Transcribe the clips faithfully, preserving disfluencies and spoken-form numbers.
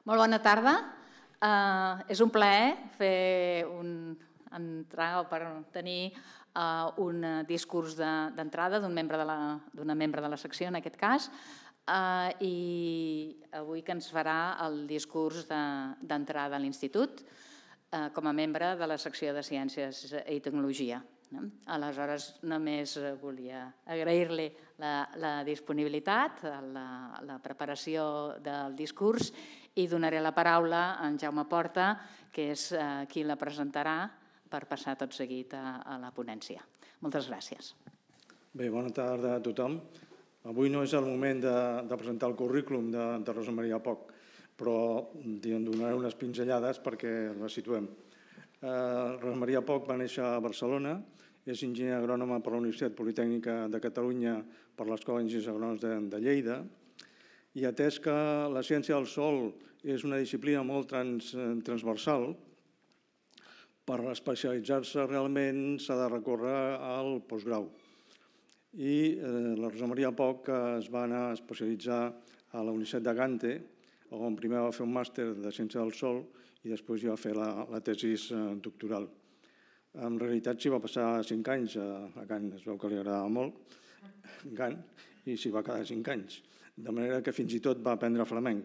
Molt bona tarda. És un plaer fer un entrar o per tenir un discurs d'entrada d'una membre de la secció, en aquest cas, i avui que ens farà el discurs d'entrada a l'Institut com a membre de la secció de Ciències i Tecnologia. Aleshores, només volia agrair-li la disponibilitat, la preparació del discurs i donaré la paraula a en Jaume Porta, que és qui la presentarà per passar tot seguit a la ponència. Moltes gràcies. Bé, bona tarda a tothom. Avui no és el moment de presentar el currículum de Rosa Maria Poch, però en donaré unes pinzellades perquè la situem. Rosa Maria Poch va néixer a Barcelona, és enginyer agrònoma per la Universitat Politècnica de Catalunya per l'Escola d'Enginyers Agrònoms de Lleida, i atès que la ciència del sòl és una disciplina molt transversal, per especialitzar-se realment s'ha de recórrer al postgrau. I la Rosa Maria Poch es va anar a especialitzar a la Universitat de Gante, on primer va fer un màster de ciència del sòl i després hi va fer la tesi doctoral. En realitat s'hi va passar cinc anys a Gant, es veu que li agradava molt Gant i s'hi va quedar cinc anys, de manera que fins i tot va aprendre flamenc.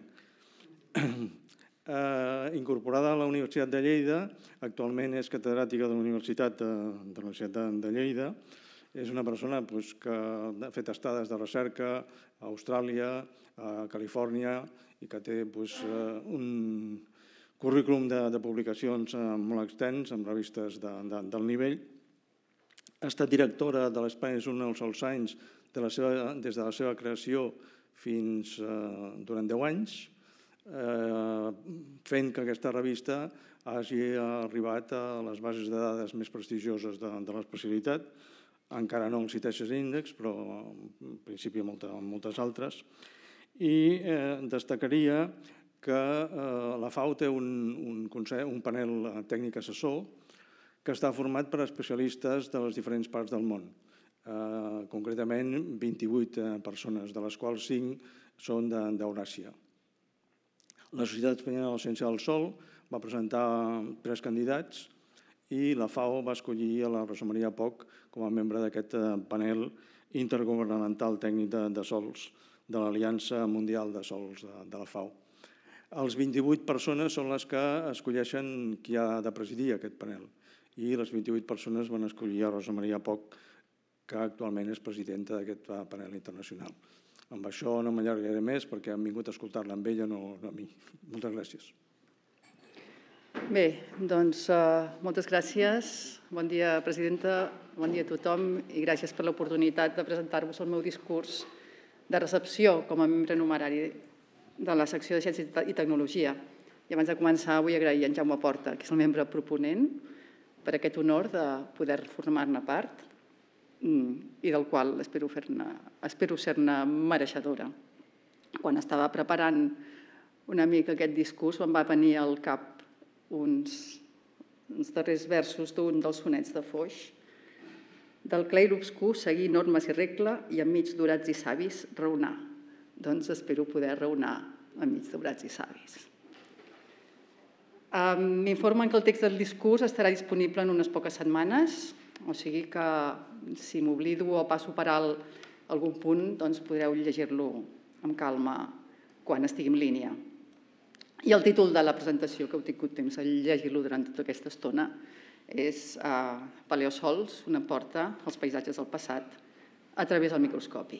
Incorporada a la Universitat de Lleida, actualment és catedràtica de la Universitat de Lleida, és una persona que ha fet estades de recerca a Austràlia, a Califòrnia, i que té un currículum de publicacions molt extens en revistes del nivell. Ha estat directora de l'Spanish Journal of Science des de la seva creació fins durant deu anys, fent que aquesta revista hagi arribat a les bases de dades més prestigioses de l'especialitat. Encara no el Citations Index, però en principi moltes altres. I destacaria que la FAO té un panel tècnic assessor que està format per especialistes de les diferents parts del món, concretament vint-i-vuit persones, de les quals cinc són d'Euràsia. La Societat Espanyola de Ciència del Sòl va presentar tres candidats i la FAO va escollir a la Rosa Maria Poch com a membre d'aquest panel intergovernamental tècnic de sòls de l'Aliança Mundial de Sòls de la FAO. Els vint-i-vuit persones són les que escolleixen qui ha de presidir aquest panel i les vint-i-vuit persones van escollir a Rosa Maria Poch, que actualment és presidenta d'aquest panel internacional. Amb això no m'allargaré més perquè han vingut a escoltar-la amb ella, no a mi. Moltes gràcies. Bé, doncs moltes gràcies. Bon dia, presidenta, bon dia a tothom i gràcies per l'oportunitat de presentar-vos el meu discurs de recepció com a membre numerari de la secció de Ciència i Tecnologia. I abans de començar vull agrair a en Jaume Porta, que és el membre proponent, per aquest honor de poder formar-ne part i del qual espero ser-ne mereixedora. Quan estava preparant una mica aquest discurs em va venir al cap uns darrers versos d'un dels sonets de Foix. Del clar i l'obscur seguir normes i regla i enmig d'orats i savis raonar. Doncs espero poder raonar enmig d'orats i savis. M'informen que el text del discurs estarà disponible en unes poques setmanes, o sigui que si m'oblido o passo per alt algun punt, doncs podreu llegir-lo amb calma quan estigui en línia. I el títol de la presentació, que heu tingut temps de llegir-lo durant tota aquesta estona, és Paleosòls, una porta als paisatges del passat a través del microscopi.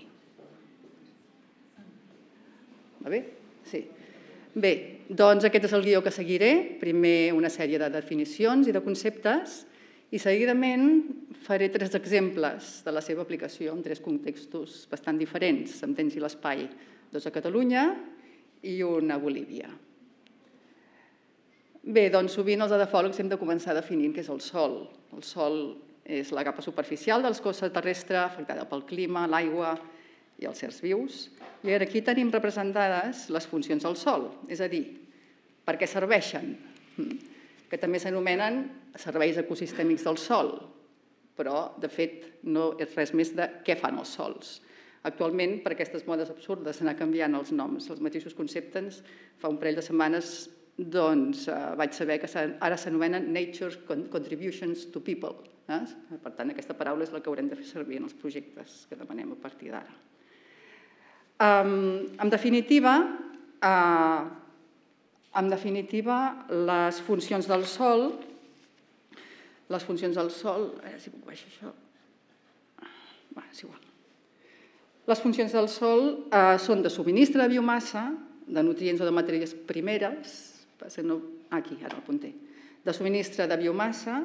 Va bé? Sí. Bé, doncs aquest és el guió que seguiré. Primer una sèrie de definicions i de conceptes i seguidament faré tres exemples de la seva aplicació en tres contextos bastant diferents, amb temps i l'espai, dos a Catalunya i un a Bolívia. Bé, doncs sovint els edafòlegs hem de començar definint què és el sòl. El sòl és la capa superficial de l'escorça terrestre afectada pel clima, l'aigua i els éssers vius. I aquí tenim representades les funcions del sòl, és a dir, per què serveixen, que també s'anomenen serveis ecosistèmics del sòl, però de fet no és res més de què fan els sòls. Actualment, per aquestes modes absurdes, s'anà canviant els noms, els mateixos conceptes. Fa un parell de setmanes doncs, vaig saber que ara s'anomenen Nature's Contributions to People. Per tant, aquesta paraula és la que haurem de fer servir en els projectes que demanem a partir d'ara. En definitiva, en definitiva, les funcions del sòl, les funcions del sòl, a veure si puc baixar això, és igual. Les funcions del sòl són de subministre de biomassa, de nutrients o de matèries primeres, aquí, ara l'apunté, de subministre de biomassa,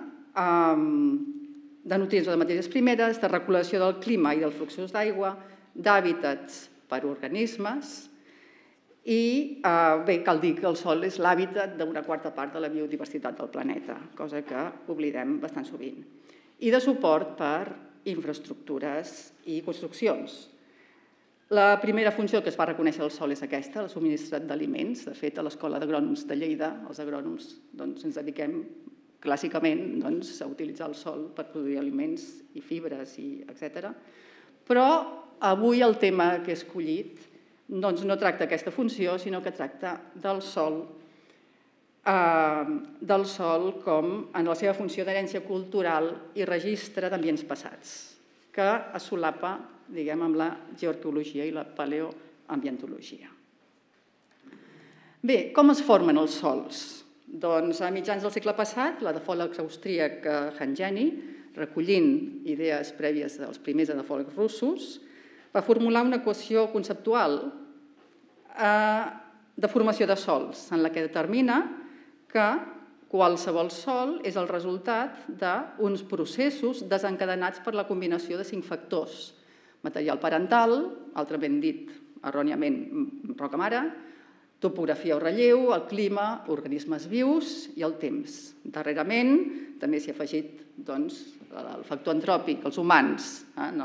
de nutrients o de matèries primeres, de regulació del clima i dels fluxos d'aigua, d'hàbitats per organismes i, bé, cal dir que el sòl és l'hàbitat d'una quarta part de la biodiversitat del planeta, cosa que oblidem bastant sovint, i de suport per infraestructures i construccions. La primera funció que es va reconèixer al sòl és aquesta, el subministrat d'aliments. De fet, a l'Escola d'Agrònoms de Lleida, els agrònoms ens dediquem clàssicament a utilitzar el sòl per produir aliments i fibres, etcètera. Però avui el tema que he escollit no tracta aquesta funció, sinó que tracta del sòl del sòl com en la seva funció d'herència cultural i registre d'ambients passats, que es solapa, diguem, amb la geoarqueologia i la paleoambientologia. Bé, com es formen els sòls? Doncs a mitjans del segle passat, l'edafòleg austríac Hangeni, recollint idees prèvies dels primers edafòlegs russos, va formular una equació conceptual de formació de sòls, en la que determina que qualsevol sòl és el resultat d'uns processos desencadenats per la combinació de cinc factors: material parental, altrament dit erròniament roca mare, topografia o relleu, el clima, organismes vius i el temps. Darrerament també s'hi ha afegit el factor antròpic, els humans, en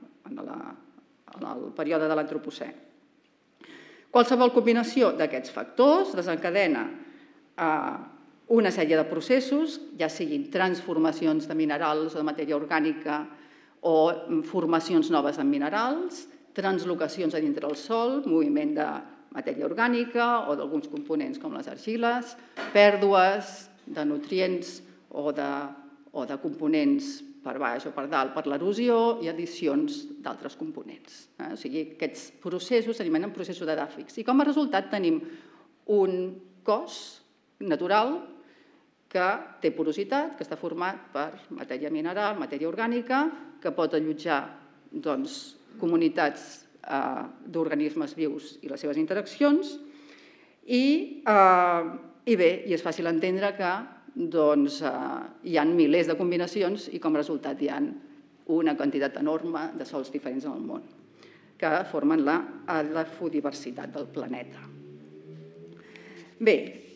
el període de l'antropocè. Qualsevol combinació d'aquests factors desencadena una sèrie de processos, ja siguin transformacions de minerals o de matèria orgànica o formacions noves en minerals, translocacions a dintre del sòl, moviment de matèria orgànica o d'alguns components com les argiles, pèrdues de nutrients o de components per baix o per dalt per l'erosió i addicions d'altres components. O sigui, aquests processos s'anomenen processos edàfics i com a resultat tenim un cos natural que té porositat, que està format per matèria mineral, matèria orgànica, que pot allotjar comunitats d'organismes vius i les seves interaccions. I bé, i és fàcil entendre que hi ha milers de combinacions i com a resultat hi ha una quantitat enorme de sòls diferents en el món que formen la edafodiversitat del planeta. Bé,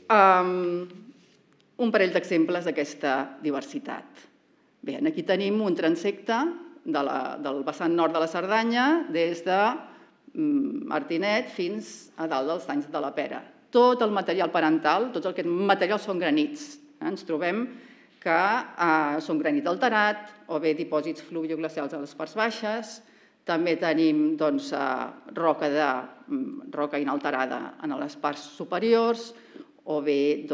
un parell d'exemples d'aquesta diversitat. Bé, aquí tenim un transecte del vessant nord de la Cerdanya des de Martinet fins a dalt dels Tanys de la Pera. Tot el material parental, tots aquests materials són granits. Ens trobem que són granit alterat o bé dipòsits fluvioglacials a les parts baixes. També tenim roca inalterada en les parts superiors o bé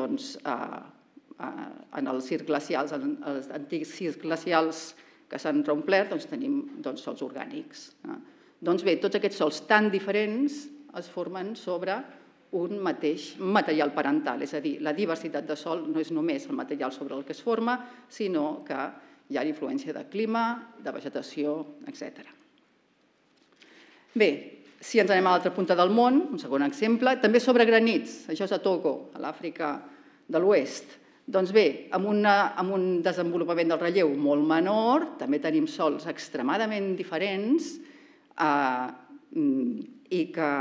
en els circs glacials, en els antics circs glacials que s'han reomplert, tenim sòls orgànics. Doncs bé, tots aquests sòls tan diferents es formen sobre un mateix material parental, és a dir, la diversitat de sòl no és només el material sobre el que es forma, sinó que hi ha influència de clima, de vegetació, etcètera. Bé, si ens anem a l'altra punta del món, un segon exemple, també sobre granits, això és a Togo, a l'Àfrica de l'Oest. Doncs bé, amb un desenvolupament del relleu molt menor, també tenim sòls extremadament diferents i que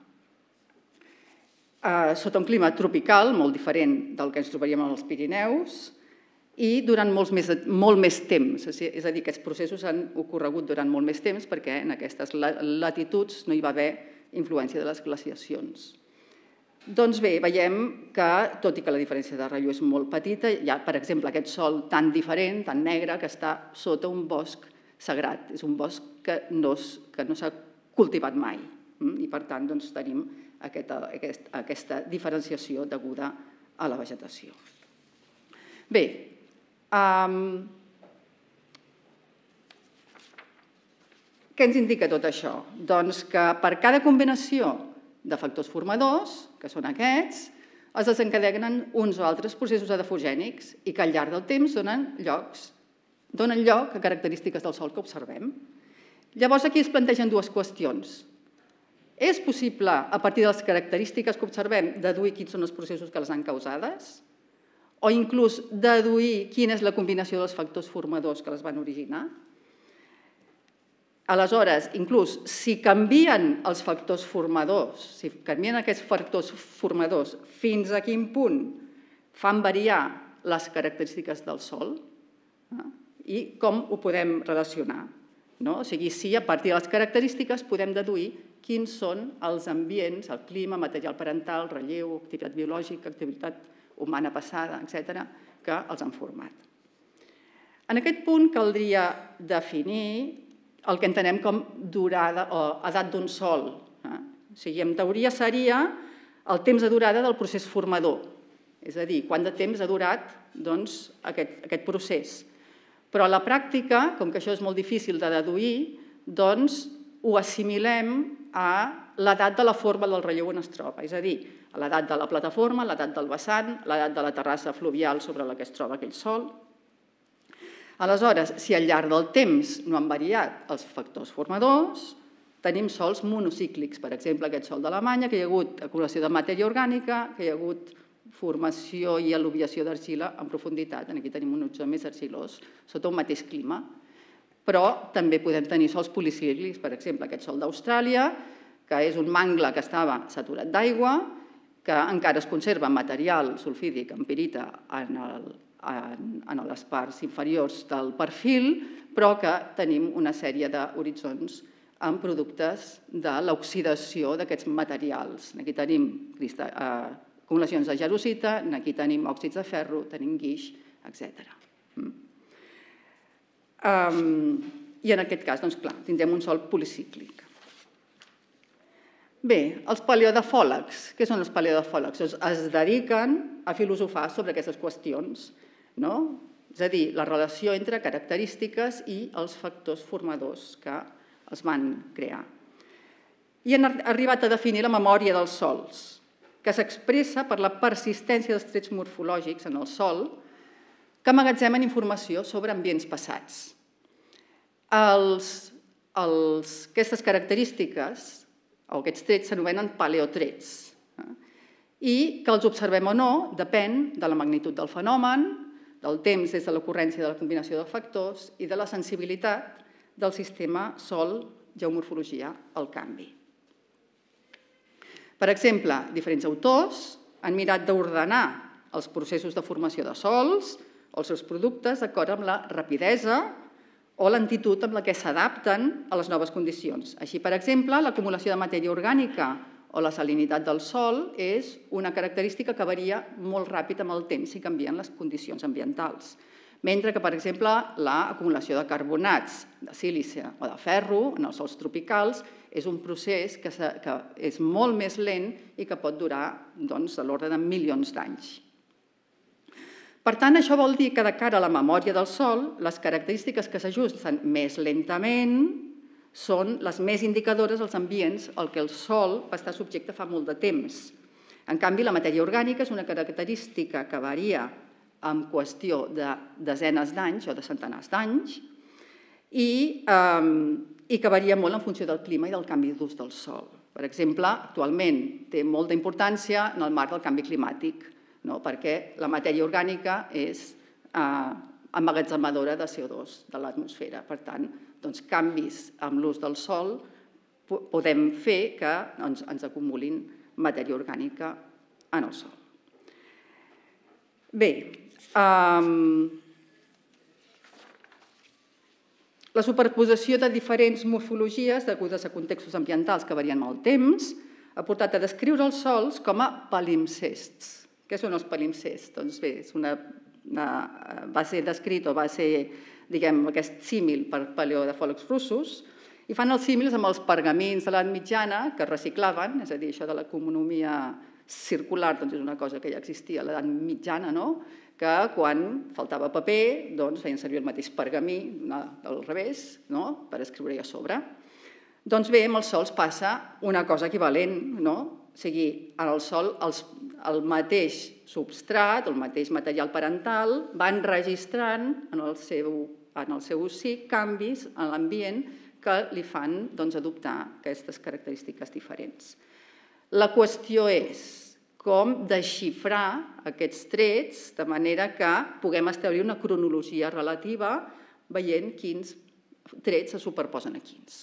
sota un clima tropical molt diferent del que ens trobaríem als Pirineus i durant molt més temps. És a dir, aquests processos han ocorregut durant molt més temps perquè en aquestes latituds no hi va haver influència de les glaciacions. Doncs bé, veiem que, tot i que la diferència de relleu és molt petita, hi ha, per exemple, aquest sòl tan diferent, tan negre, que està sota un bosc sagrat. És un bosc que no s'ha cultivat mai. I, per tant, tenim aquesta diferenciació deguda a la vegetació. Bé, què ens indica tot això? Doncs que per cada combinació de factors formadors, que són aquests, es desencadenen uns o altres processos edafogènics i que al llarg del temps donen lloc a característiques del sòl que observem. Llavors, aquí es plantegen dues qüestions. És possible, a partir de les característiques que observem, deduir quins són els processos que les han causades? O inclús deduir quina és la combinació dels factors formadors que les van originar? Aleshores, inclús, si canvien els factors formadors, si canvien aquests factors formadors, fins a quin punt fan variar les característiques del sòl i com ho podem relacionar. O sigui, si a partir de les característiques podem deduir quins són els ambients, el clima, material parental, relleu, activitat biològica, activitat humana passada, etcètera, que els han format. En aquest punt caldria definir el que entenem com durada o edat d'un sòl. O sigui, en teoria seria el temps de durada del procés formador, és a dir, quant de temps ha durat aquest procés. Però a la pràctica, com que això és molt difícil de deduir, doncs ho assimilem a l'edat de la forma del relleu on es troba, és a dir, a l'edat de la plataforma, l'edat del vessant, l'edat de la terrassa fluvial sobre la que es troba aquell sòl. Aleshores, si al llarg del temps no han variat els factors formadors, tenim sòls monocíclics, per exemple, aquest sòl d'Alemanya, que hi ha hagut acumulació de matèria orgànica, que hi ha hagut formació i al·luviació d'argila en profunditat. Aquí tenim un horitzó més argilós, sota un mateix clima. Però també podem tenir sòls policíclics, per exemple, aquest sòl d'Austràlia, que és un mangle que estava saturat d'aigua, que encara es conserva material sulfídic en pirita en el en les parts inferiors del perfil, però que tenim una sèrie d'horitzons amb productes de l'oxidació d'aquests materials. Aquí tenim acumulacions de jarosita, aquí tenim òxids de ferro, tenim guix, etcètera. I en aquest cas, doncs clar, tindrem un sòl policíclic. Bé, els paleodafòlegs. Què són els paleodafòlegs? Es dediquen a filosofar sobre aquestes qüestions. És a dir, la relació entre característiques i els factors formadors que els van crear. I han arribat a definir la memòria dels sòls, que s'expressa per la persistència dels trets morfològics en el sòl que emmagatzemen informació sobre ambients passats. Aquestes característiques o aquests trets s'anomenen paleotrets i que els observem o no depèn de la magnitud del fenomen, del temps des de l'ocurrència de la combinació de factors i de la sensibilitat del sistema sòl-geomorfologia al canvi. Per exemple, diferents autors han mirat d'ordenar els processos de formació de sòls o els seus productes d'acord amb la rapidesa o lentitud amb la que s'adapten a les noves condicions. Així, per exemple, l'acumulació de matèria orgànica o la salinitat del sòl és una característica que varia molt ràpid amb el temps si canvien les condicions ambientals. Mentre que, per exemple, l'acumulació de carbonats, de sílice o de ferro en els sòls tropicals és un procés que és molt més lent i que pot durar a l'ordre de milions d'anys. Per tant, això vol dir que de cara a la memòria del sòl, les característiques que s'ajusten més lentament són les més indicadores dels ambients al que el sòl va estar subjecte fa molt de temps. En canvi, la matèria orgànica és una característica que varia en qüestió de desenes d'anys o de centenars d'anys i que varia molt en funció del clima i del canvi d'ús del sòl. Per exemple, actualment té molta importància en el marc del canvi climàtic, perquè la matèria orgànica és emmagatzemadora de C O dos de l'atmosfera. Per tant, canvis amb l'ús del sòl podem fer que ens acumulin matèria orgànica en el sòl. Bé, la superposició de diferents morfologies degudes a contextos ambientals que varien amb el temps ha portat a descriure els sòls com a palimpsests. Què són els palimpsests? Doncs bé, va ser descrit o va ser, diguem, aquest símil per paleodafòlegs russos I fan els símils amb els pergamins de l'edat mitjana que es reciclaven, és a dir, això de l'economia circular doncs és una cosa que ja existia a l'edat mitjana, no? Que quan faltava paper doncs feien servir el mateix pergamí, al revés, no? Per escriure-hi a sobre. Doncs bé, amb els sols passa una cosa equivalent, no? O sigui, en el sol el mateix substrat, el mateix material parental, va enregistrant en el seu, en el seu si canvis en l'ambient que li fan doncs, adoptar aquestes característiques diferents. La qüestió és com desxifrar aquests trets de manera que puguem establir una cronologia relativa veient quins trets se superposen a quins.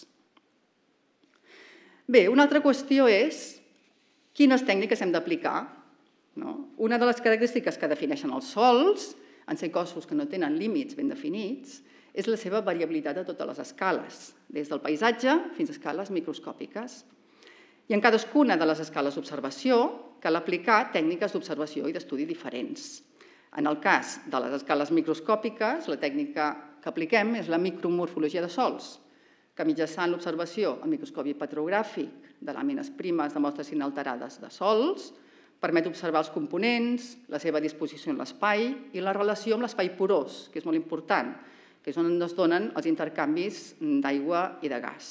Bé, una altra qüestió és quines tècniques hem d'aplicar. Una de les característiques que defineixen els sols, en ser cossos que no tenen límits ben definits, és la seva variabilitat a totes les escales, des del paisatge fins a escales microscòpiques. I en cadascuna de les escales d'observació cal aplicar tècniques d'observació i d'estudi diferents. En el cas de les escales microscòpiques, la tècnica que apliquem és la micromorfologia de sols, que mitjançant l'observació amb microscopi petrogràfic de làmines primes de mostres inalterades de sols, permet observar els components, la seva disposició en l'espai i la relació amb l'espai porós, que és molt important, que és on es donen els intercanvis d'aigua i de gas.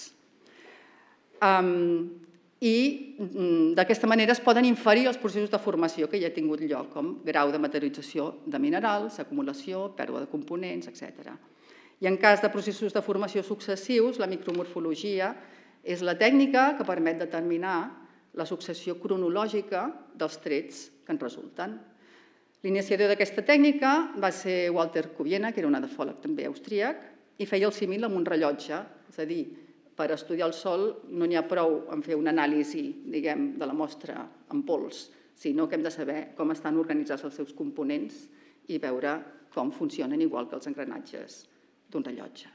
I d'aquesta manera es poden inferir els processos de formació que ja ha tingut lloc, com grau de materialització de minerals, acumulació, pèrdua de components, etcètera. I en cas de processos de formació successius, la micromorfologia és la tècnica que permet determinar la successió cronològica dels trets que en resulten. L'iniciador d'aquesta tècnica va ser Walter Kubiena, que era un edafòleg també austríac, i feia el símil amb un rellotge, és a dir, per estudiar el sol no n'hi ha prou en fer una anàlisi, diguem, de la mostra en pols, sinó que hem de saber com estan organitzats els seus components i veure com funcionen igual que els engranatges d'un rellotge.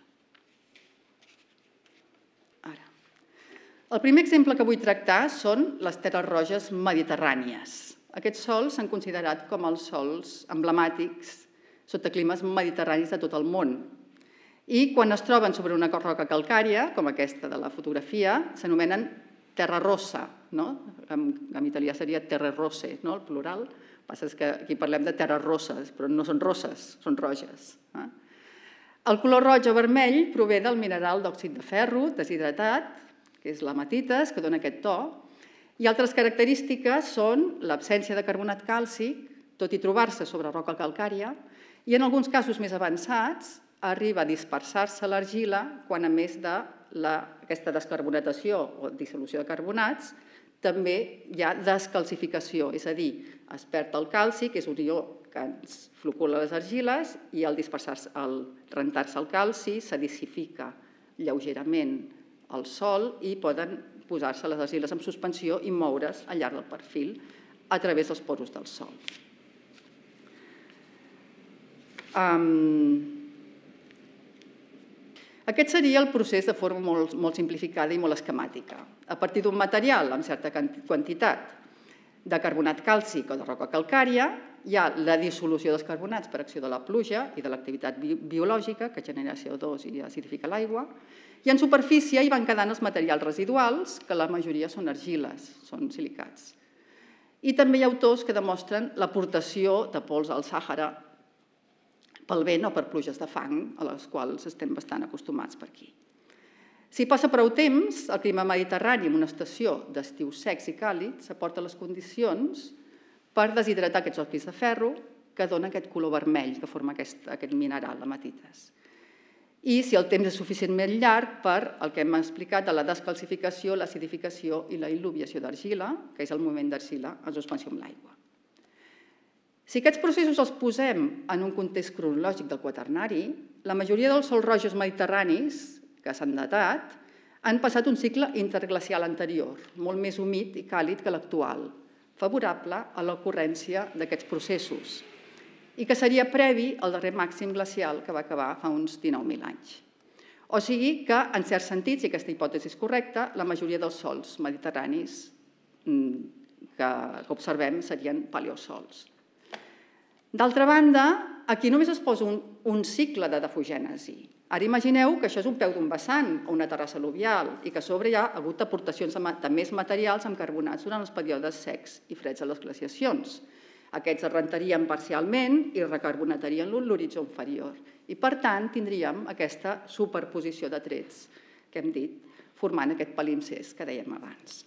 Ara, el primer exemple que vull tractar són les terres roges mediterrànies. Aquests sols s'han considerat com els sols emblemàtics sota climes mediterranis de tot el món. I quan es troben sobre una roca calcària, com aquesta de la fotografia, s'anomenen terra rossa. En italià seria terre rosse, el plural. El que passa és que aquí parlem de terres rosses, però no són rosses, són roges. El color roig o vermell prové del mineral d'òxid de ferro deshidratat, que és l'hematites, que dona aquest to, i altres característiques són l'absència de carbonat càlcic, tot i trobar-se sobre roca calcària, i en alguns casos més avançats arriba a dispersar-se l'argila quan, a més d'aquesta descarbonatació o dissolució de carbonats, també hi ha descalcificació, és a dir, es perd el calci, que és un ió que ens flocula les argiles, i al rentar-se el calci s'acidifica lleugerament el sòl i poden posar-se les argiles en suspensió i moure's al llarg del perfil a través dels poros del sòl. Aquest seria el procés de forma molt simplificada i molt esquemàtica. A partir d'un material amb certa quantitat de carbonat càlcic o de roca calcària, hi ha la dissolució dels carbonats per acció de la pluja i de l'activitat biològica que genera C O dos i acidifica l'aigua, i en superfície hi van quedant els materials residuals, que la majoria són argiles, són silicats. I també hi ha autors que demostren l'aportació de pols al Sàhara pel vent o per pluges de fang, a les quals estem bastant acostumats per aquí. Si passa prou temps, el clima mediterrani en una estació d'estius secs i càlids aporta les condicions per deshidratar aquests òxids de ferro que dona aquest color vermell que forma aquest mineral, l'hematites. I si el temps és suficientment llarg per el que hem explicat de la descalcificació, l'acidificació i la il·luviació d'argila, que és el moviment d'argila en suspensió amb l'aigua. Si aquests processos els posem en un context cronològic del quaternari, la majoria dels sols rojos mediterranis que s'han datat han passat un cicle interglacial anterior, molt més humit i càlid que l'actual, favorable a l'ocurrència d'aquests processos, i que seria previ al darrer màxim glacial que va acabar fa uns dinou mil anys. O sigui que, en certs sentits, i aquesta hipòtesi és correcta, la majoria dels sols mediterranis que observem serien paleosols. D'altra banda, Aquí només es posa un cicle de dafogènesi. Ara imagineu que això és un peu d'un vessant o una terrassa al·luvial i que a sobre hi ha hagut aportacions de més materials amb carbonats durant els períodes secs i freds de les glaciacions. Aquests es rentarien parcialment i recarbonatarien l'horitzó inferior. I, per tant, tindríem aquesta superposició de trets que hem dit, formant aquest palimpsest que dèiem abans.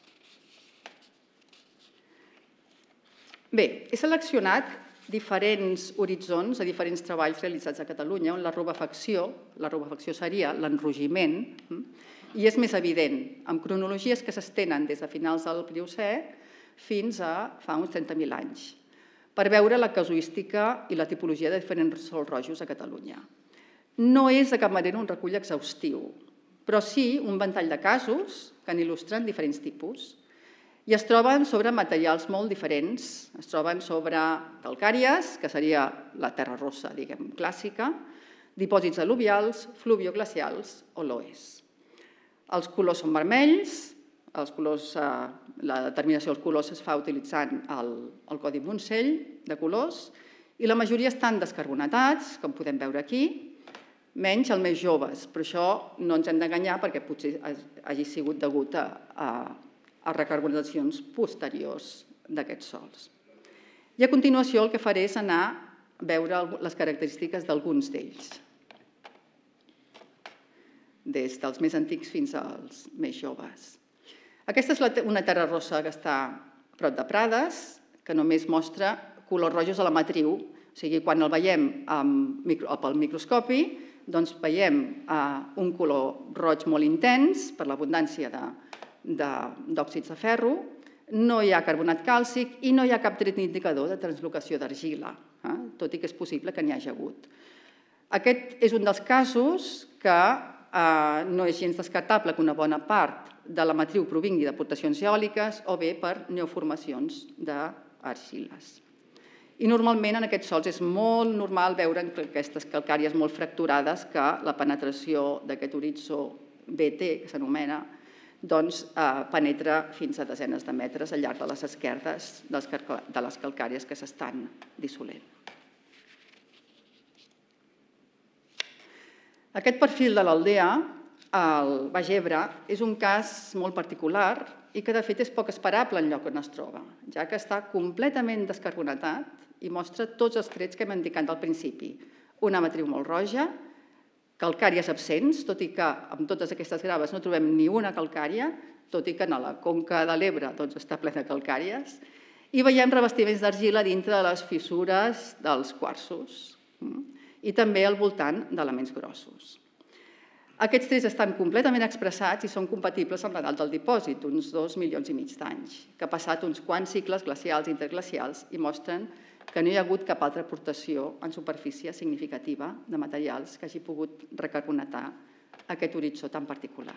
Bé, he seleccionat diferents horitzons a diferents treballs realitzats a Catalunya on la rubefacció, la rubefacció seria l'enrogiment, i és més evident, amb cronologies que s'estenen des de finals del Pliocè fins a fa uns trenta mil anys, per veure la casuística i la tipologia de diferents sols rojos a Catalunya. No és de cap manera un recull exhaustiu, però sí un ventall de casos que n'il·lustren diferents tipus. I es troben sobre materials molt diferents. Es troben sobre calcàries, que seria la terra rossa, diguem, clàssica, dipòsits al·luvials, fluvioglacials o loes. Els colors són vermells, la determinació dels colors es fa utilitzant el codi Montsell de colors i la majoria estan descarbonatats, com podem veure aquí, menys els més joves, però això no ens hem d'enganyar perquè potser hagi sigut degut a a recarbonatacions posteriors d'aquests sols. I a continuació el que faré és anar a veure les característiques d'alguns d'ells, des dels més antics fins als més joves. Aquesta és una terra rossa que està a prop de Prades, que només mostra colors rojos a la matriu, o sigui, quan el veiem pel microscopi, doncs veiem un color roig molt intens per l'abundància de d'òxids de ferro, no hi ha carbonat càlcic i no hi ha cap tret indicador de translocació d'argila, tot i que és possible que n'hi hagi hagut. Aquest és un dels casos que no és gens descartable que una bona part de la matriu provingui d'aportacions eòliques o bé per neoformacions d'argiles. I normalment en aquests sols és molt normal veure en aquestes calcàries molt fracturades que la penetració d'aquest horitzó B T, que s'anomena, doncs penetra fins a desenes de metres al llarg de les esquerdes de les calcàries que s'estan dissolent. Aquest perfil de l'Aldea, el Baix Ebre, és un cas molt particular i que de fet és poc esperable en lloc on es troba, ja que està completament descarbonatat i mostra tots els trets que hem indicat al principi. Una matriu molt roja, calcàries absents, tot i que amb totes aquestes graves no trobem ni una calcària, tot i que a la conca de l'Ebre està plena de calcàries, i veiem revestiments d'argila dintre de les fissures dels quarsos i també al voltant d'elements grossos. Aquests trets estan completament expressats i són compatibles amb l'edat del dipòsit, uns dos milions i mig d'anys, que ha passat uns quants cicles glacials i interglacials i mostren que no hi ha hagut cap altra aportació en superfície significativa de materials que hagi pogut recarbonatar aquest horitzó tan particular.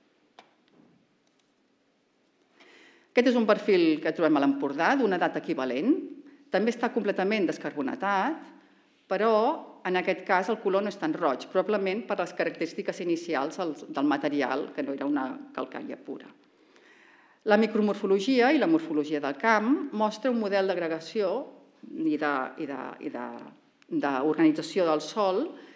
Aquest és un perfil que trobem a l'Empordà, d'una edat equivalent. També està completament descarbonatat, però en aquest cas el color no és tan roig, probablement per les característiques inicials del material, que no era una calcària pura. La micromorfologia i la morfologia del camp mostra un model d'agregació i d'organització del sòl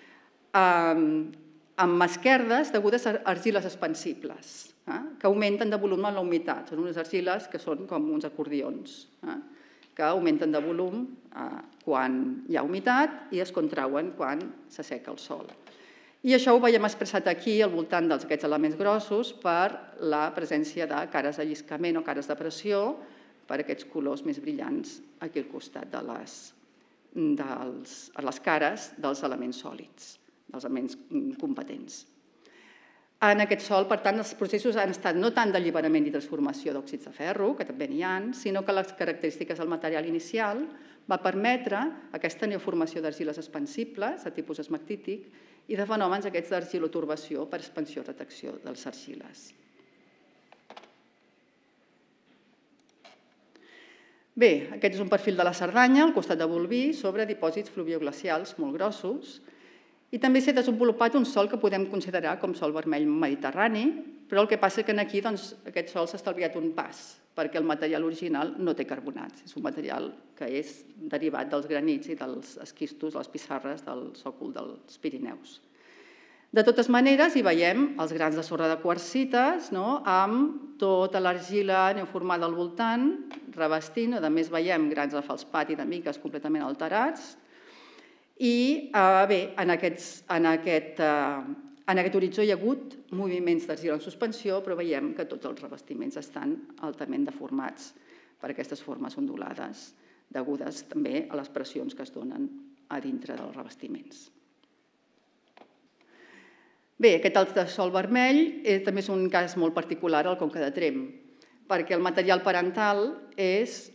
amb esquerdes degudes a argiles expansibles, que augmenten de volum en la humitat. Són unes argiles que són com uns acordions, que augmenten de volum quan hi ha humitat i es contrauen quan s'asseca el sòl. I això ho veiem expressat aquí al voltant d'aquests elements grossos per la presència de cares de lliscament o cares de pressió, per aquests colors més brillants aquí al costat de les cares dels elements sòlids, dels elements competents. En aquest sòl, per tant, els processos han estat no tant d'alliberament i transformació d'òxids de ferro, que també n'hi ha, sinó que les característiques del material inicial va permetre aquesta neoformació d'argiles expansibles de tipus esmactític i de fenòmens aquests d'argilotorbació per expansió o retracció de les argiles. Bé, aquest és un perfil de la Cerdanya, al costat de Bolvir, sobre dipòsits fluvioglacials molt grossos i també s'ha desenvolupat un sòl que podem considerar com sòl vermell mediterrani, Però el que passa és que aquí aquest sòl s'ha estalviat un pas, perquè el material original no té carbonats. És un material que és derivat dels granits i dels esquistos, de les pissarres del sòcol dels Pirineus. De totes maneres, hi veiem els grans de sorra de quarsites amb tota l'argila neoformada al voltant, revestint, a més veiem grans de feldspat i de miques completament alterats. I bé, en aquest horitzó hi ha hagut moviments d'argila en suspensió, però veiem que tots els revestiments estan altament deformats per aquestes formes ondulades, degudes també a les pressions que es donen a dintre dels revestiments. Bé, aquest alt de sòl vermell també és un cas molt particular al Conca de Tremp, perquè el material parental és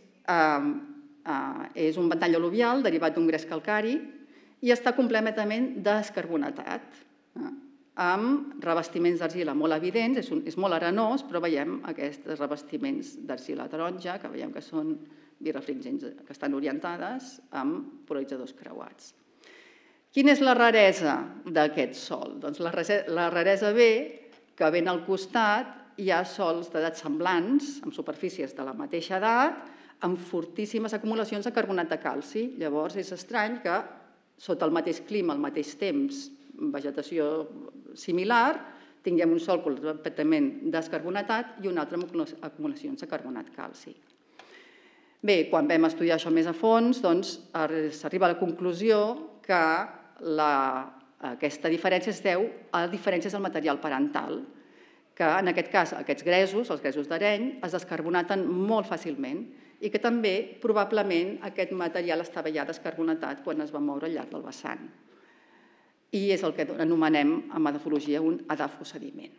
un ventall al·luvial derivat d'un gres calcari i està completament descarbonatat, amb revestiments d'argila molt evidents, és molt arenós, però veiem aquests revestiments d'argila taronja, que veiem que són birefringents, que estan orientades amb polaritzadors creuats. Quina és la raresa d'aquest sòl? Doncs la raresa ve que ben al costat hi ha sòls d'edats semblants, amb superfícies de la mateixa edat, amb fortíssimes acumulacions de carbonat de calci. Llavors és estrany que sota el mateix clima, al mateix temps, vegetació similar, tinguem un sòl completament descarbonatat i un altre amb acumulacions de carbonat calci. Bé, quan vam estudiar això més a fons, s'arriba a la conclusió que aquesta diferència es deu a diferències del material parental, que en aquest cas aquests gresos, els gresos d'areny, es descarbonaten molt fàcilment i que també probablement aquest material estava ja descarbonatat quan es va moure al llarg del vessant. I és el que anomenem en edafologia un edafosediment.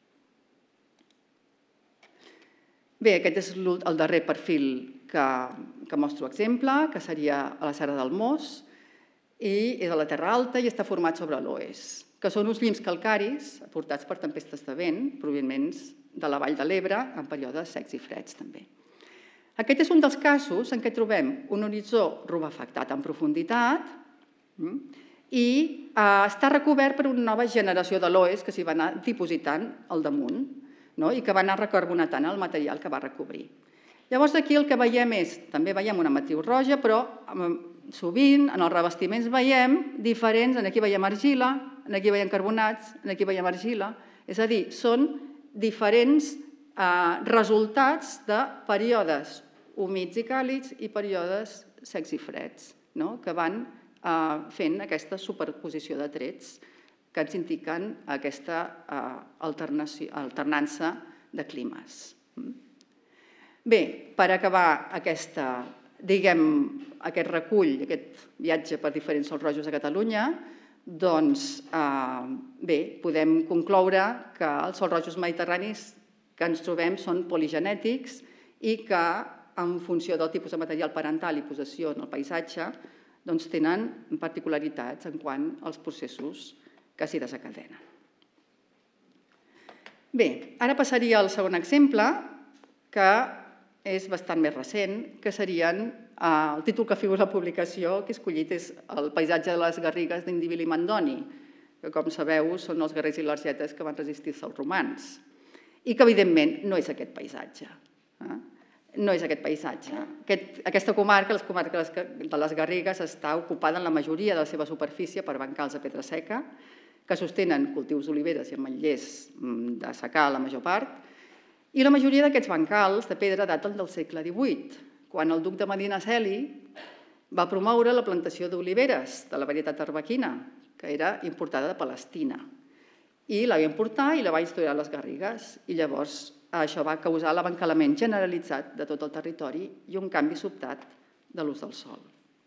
Bé, aquest és el darrer perfil que mostro exemple, que seria a la Serra del Mos, i és a la Terra Alta i està format sobre l'oest, que són uns llims calcaris aportats per tempestes de vent provinents de la Vall de l'Ebre en períodes secs i freds també. Aquest és un dels casos en què trobem un horitzó rubefactat en profunditat i està recobert per una nova generació de l'oest que s'hi va anar dipositant al damunt i que va anar recarbonatant el material que va recobrir. Llavors aquí el que veiem és, també veiem una matriu roja, però sovint en els revestiments veiem diferents, aquí veiem argila, aquí veiem carbonats, aquí veiem argila, és a dir, són diferents resultats de períodes humits i càlids i períodes secs i freds, que van fent aquesta superposició de trets que ens indiquen aquesta alternança de climes. Bé, per acabar aquesta, diguem, aquest recull, aquest viatge per diferents sols rojos de Catalunya, doncs, bé, podem concloure que els sols rojos mediterranis que ens trobem són poligenètics i que, en funció del tipus de material parental i possessió en el paisatge, doncs tenen particularitats en quant als processos que s'hi desencadenen. Bé, ara passaria al segon exemple, que és bastant més recent, que serien el títol que figura a la publicació que he escollit és El paisatge de les Garrigues d'Indíbil i Mandoni, que, com sabeu, són els guerrers i l'argetes que van resistir-se als romans, i que, evidentment, no és aquest paisatge. No és aquest paisatge. Aquesta comarca, les comarques de les Garrigues, està ocupada en la majoria de la seva superfície per bancals de pedra seca, que sostenen cultius d'oliveres i ametllers de secà la major part, i la majoria d'aquests bancals de pedra daten del segle divuit, quan el duc de Medinaceli va promoure la plantació d'oliveres de la varietat arbequina, que era importada de Palestina. I la va importar i la va instaurar a les Garrigues. I llavors això va causar l'abancalament generalitzat de tot el territori i un canvi sobtat de l'ús del sòl.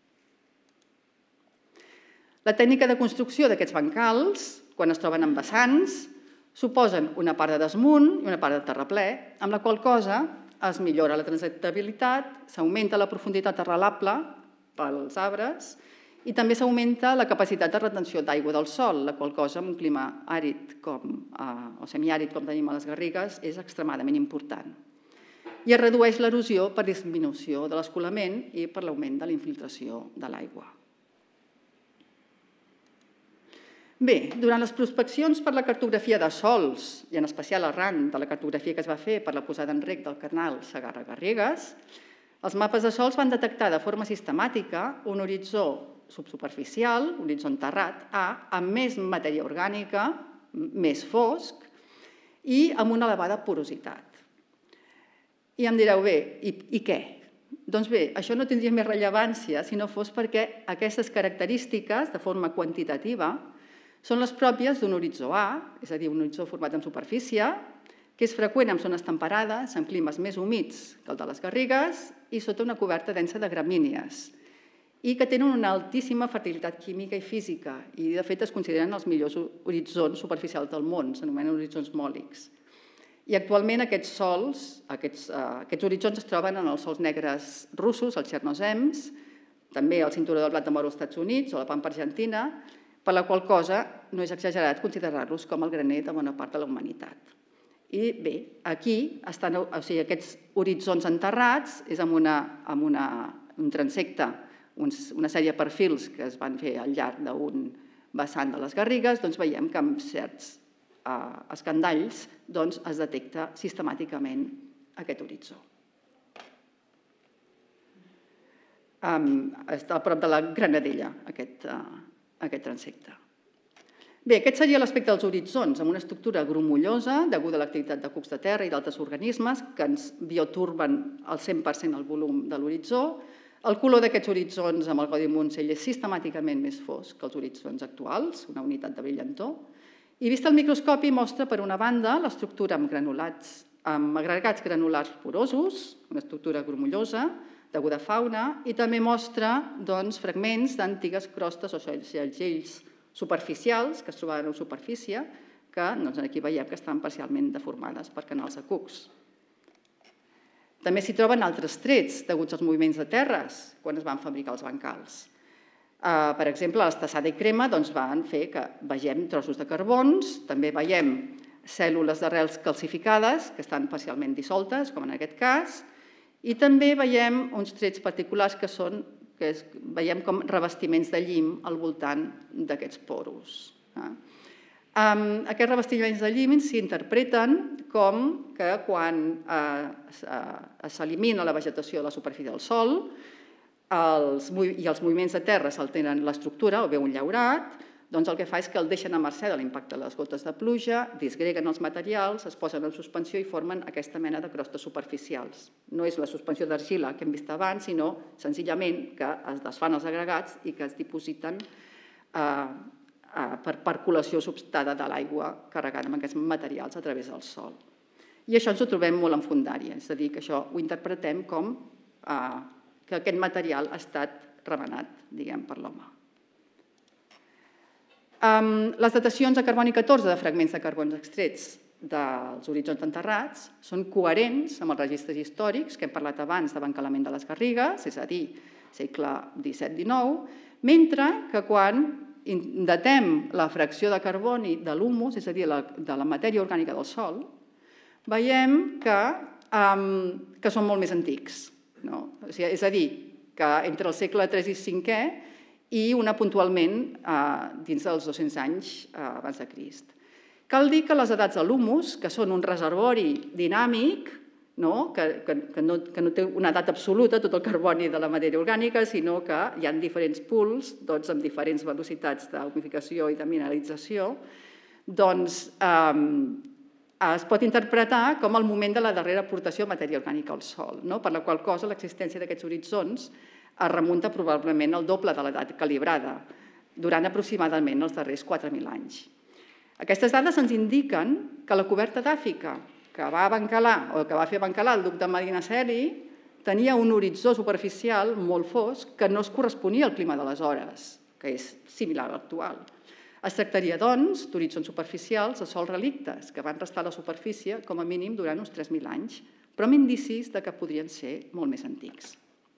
La tècnica de construcció d'aquests bancals, quan es troben en vessants, suposen una part de desmunt i una part de terraplè, amb la qual cosa es millora la transitabilitat, s'augmenta la profunditat arrelable pels arbres i també s'augmenta la capacitat de retenció d'aigua del sòl, la qual cosa en un clima àrid o semiàrid com tenim a les Garrigues és extremadament important. I es redueix l'erosió per disminució de l'escolament i per l'augment de la infiltració de l'aigua. Bé, durant les prospeccions per la cartografia de sòls, i en especial arran de la cartografia que es va fer per la posada en reg del canal Segarra-Garrigues, els mapes de sòls van detectar de forma sistemàtica un horitzó subsuperficial, un horitzó enterrat, A, amb més matèria orgànica, més fosc i amb una elevada porositat. I em direu, bé, i, i què? Doncs bé, això no tindria més rellevància si no fos perquè aquestes característiques, de forma quantitativa, són les pròpies d'un horitzó A, és a dir, un horitzó format en superfície, que és freqüent en zones temperades, en climes més humits que el de les Garrigues i sota una coberta densa de gramínies, i que tenen una altíssima fertilitat química i física i, de fet, es consideren els millors horitzons superficials del món, s'anomenen horitzons mòlics. I actualment aquests sòls, aquests, uh, aquests horitzons es troben en els sòls negres russos, els txernozems, també al cinturó del blat de moro als Estats Units o la pampa argentina, per la qual cosa no és exagerat considerar-los com el graner de bona part de la humanitat. I bé, aquí estan, o sigui, aquests horitzons enterrats és amb, una, amb una, un transecte, uns, una sèrie de perfils que es van fer al llarg d'un vessant de les Garrigues, doncs veiem que amb certs eh, escandalls doncs, es detecta sistemàticament aquest horitzó. Um, està a prop de la Granadella, aquest, uh, aquest transecte. Bé, aquest seria l'aspecte dels horitzons, amb una estructura grumollosa deguda a l'activitat de cucs de terra i d'altres organismes que ens bioturben al cent per cent el volum de l'horitzó. El color d'aquests horitzons amb el codi Montsell és sistemàticament més fosc que els horitzons actuals, una unitat de brillantor. I vist al microscopi mostra, per una banda, l'estructura amb granulats, amb agregats granulars porosos, una estructura grumollosa, deguda a fauna, i també mostra doncs, fragments d'antigues crostes o segells superficials que es trobaven en superfície, que doncs, aquí veiem que estan parcialment deformades per canals de cucs. També s'hi troben altres trets deguts als moviments de terres quan es van fabricar els bancals. Uh, per exemple, l'estassada i crema doncs, van fer que vegem trossos de carbons, també veiem cèl·lules d'arrels calcificades que estan parcialment dissoltes, com en aquest cas, i també veiem uns trets particulars que són, que és, veiem com revestiments de llim al voltant d'aquests poros. Eh? Um, aquests revestiments de llim s'interpreten com que quan eh, s'elimina la vegetació de la superfície del sòl els, i els moviments de terra s'alteren l'estructura o bé un llaurat, doncs el que fa és que el deixen a mercè de l'impacte de les gotes de pluja, disgreguen els materials, es posen en suspensió i formen aquesta mena de crostes superficials. No és la suspensió d'argila que hem vist abans, sinó senzillament que es desfan els agregats i que es dipositen eh, eh, per percolació substada de l'aigua carregada amb aquests materials a través del sòl. I això ens ho trobem molt en fondària, és a dir, que això ho interpretem com eh, que aquest material ha estat remenat, diguem, per l'home. Um, les datacions de carboni catorze de fragments de carbons extrets dels horitzons enterrats són coherents amb els registres històrics que hem parlat abans de bancalament de les Garrigues, és a dir, segle disset dinou, mentre que quan datem la fracció de carboni de l'humus, és a dir, la, de la matèria orgànica del sòl, veiem que, um, que són molt més antics. No? O sigui, és a dir, que entre el segle tres i cinquè i una puntualment eh, dins dels dos-cents anys eh, abans de Crist. Cal dir que les edats de l'humus, que són un reservori dinàmic, no? Que, que, que, no, que no té una edat absoluta, tot el carboni de la matèria orgànica, sinó que hi ha diferents pools, doncs amb diferents velocitats d'humificació i de mineralització, doncs eh, es pot interpretar com el moment de la darrera aportació de matèria orgànica al sòl, no? Per la qual cosa l'existència d'aquests horitzons es remunta probablement al doble de l'edat calibrada, durant aproximadament els darrers quatre mil anys. Aquestes dades ens indiquen que la coberta d'Àfrica que va bancalar o que va fer bancalar el duc de Medinaceli tenia un horitzó superficial molt fosc que no es corresponia al clima d'aleshores, que és similar a l'actual. Es tractaria, doncs, d'horitzons superficials de sòls relictes que van restar a la superfície com a mínim durant uns tres mil anys, però amb indicis de que podrien ser molt més antics.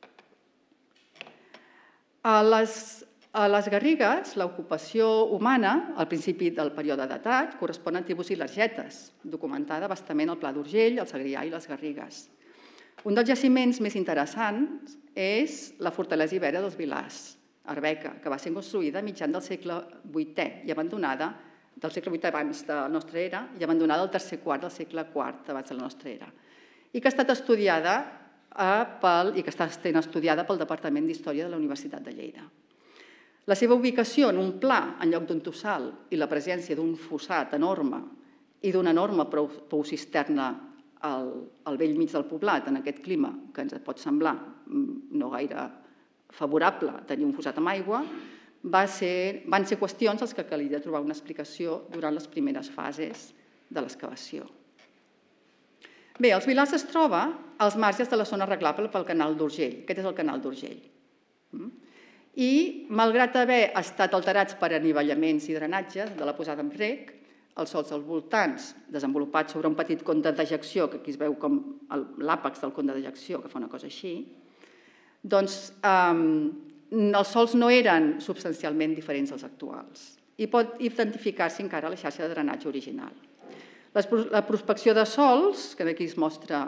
A les, a les Garrigues, l'ocupació humana, al principi del període datat, correspon a tribus ilergetes, documentada bastament al Pla d'Urgell, el Segrià i les Garrigues. Un dels jaciments més interessants és la fortalesa ibèria dels Vilars, Arbeca, que va ser construïda mitjan del segle vuitè i abandonada, del segle vuitè abans de la nostra era, i abandonada al tercer quart del segle quart abans de la nostra era, i que ha estat estudiada pel, i que està sent estudiada pel Departament d'Història de la Universitat de Lleida. La seva ubicació en un pla en lloc d'un tossal i la presència d'un fossat enorme i d'una enorme pou-cisterna al vell mig del poblat, en aquest clima que ens pot semblar no gaire favorable tenir un fossat amb aigua, van ser qüestions als que calia trobar una explicació durant les primeres fases de l'excavació. Bé, els Vilars es troba als marges de la zona arreglable pel canal d'Urgell. Aquest és el canal d'Urgell. I, malgrat haver estat alterats per anivellaments i drenatges de la posada en rec, els sòls dels voltants, desenvolupats sobre un petit con de dejecció, que aquí es veu com l'àpex del con de dejecció, que fa una cosa així, doncs els sòls no eren substancialment diferents als actuals i pot identificar-se encara la xarxa de drenatge original. La prospecció de sòls, que aquí es mostra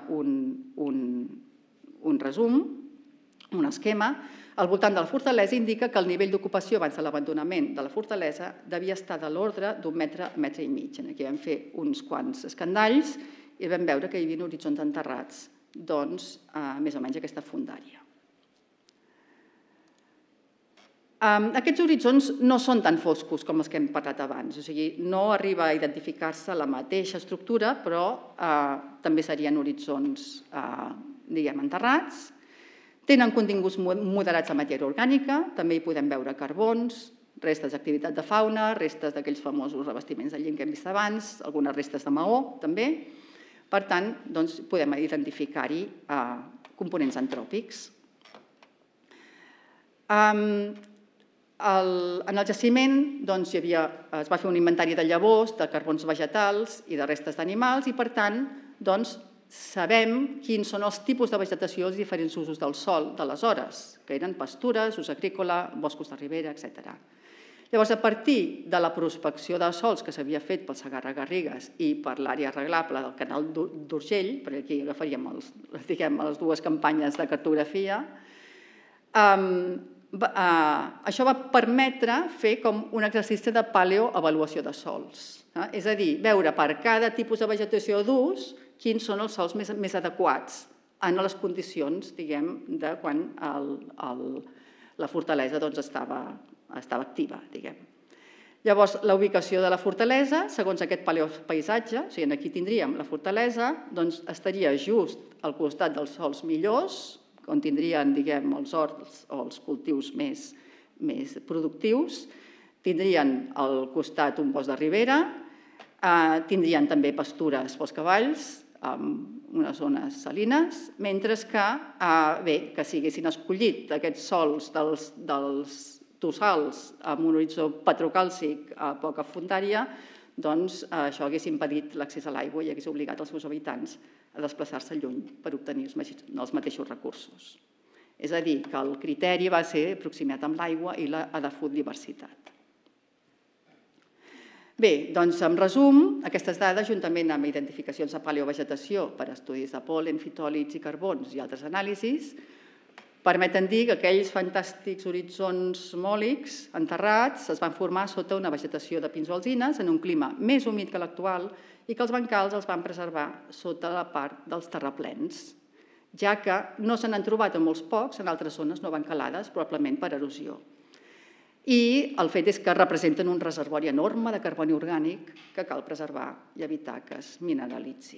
un resum, un esquema, al voltant de la fortalesa indica que el nivell d'ocupació abans de l'abandonament de la fortalesa devia estar de l'ordre d'un metre, metre i mig. Aquí vam fer uns quants escandalls i vam veure que hi havia horitzons enterrats, doncs, més o menys aquesta fondària. Aquests horitzons no són tan foscos com els que hem parlat abans, o sigui, no arriba a identificar-se la mateixa estructura, però també serien horitzons, diguem, enterrats. Tenen continguts moderats de matèria orgànica, també hi podem veure carbons, restes d'activitat de fauna, restes d'aquells famosos revestiments de llim que hem vist abans, algunes restes de maó, també. Per tant, podem identificar-hi components antròpics. En el jaciment es va fer un inventari de llavors, de carbons vegetals i de restes d'animals i, per tant, sabem quins són els tipus de vegetació i els diferents usos del sòl d'aleshores, que eren pastures, ús agrícola, boscos de ribera, etcètera. Llavors, a partir de la prospecció de sòls que s'havia fet pel Segarra-Garrigues i per l'àrea arreglable del canal d'Urgell, perquè aquí agafaríem les dues campanyes de cartografia, això va permetre fer com un exercici de paleoavaluació de sòls. És a dir, veure per cada tipus de vegetació d'ús quins són els sòls més adequats en les condicions, diguem, de quan la fortalesa estava activa, diguem. Llavors, la ubicació de la fortalesa, segons aquest paleopaisatge, o sigui, aquí tindríem la fortalesa, doncs estaria just al costat dels sòls millors, on tindrien, diguem, els horts o els cultius més productius, tindrien al costat un bosc de ribera, tindrien també pastures pels cavalls, amb unes zones salines, mentre que, bé, que si haguessin escollit aquests sòls dels tossals amb un horitzó petrocàlcic a poca fondària, doncs això hagués impedit l'accés a l'aigua i hagués obligat els seus habitants a desplaçar-se lluny per obtenir els mateixos recursos. És a dir, que el criteri va ser proximitat amb l'aigua i la diversitat. Bé, doncs, en resum, aquestes dades, juntament amb identificacions de paleovegetació per a estudis de pol·len, fitòlits i carbons i altres anàlisis, permeten dir que aquells fantàstics horitzons mòlics enterrats es van formar sota una vegetació de pins o alzines en un clima més humit que l'actual i que els bancals els van preservar sota la part dels terraplens, ja que no se n'han trobat en molts pocs en altres zones no bancalades, probablement per erosió. I el fet és que representen un reservori enorme de carboni orgànic que cal preservar i evitar que es mineralitzi.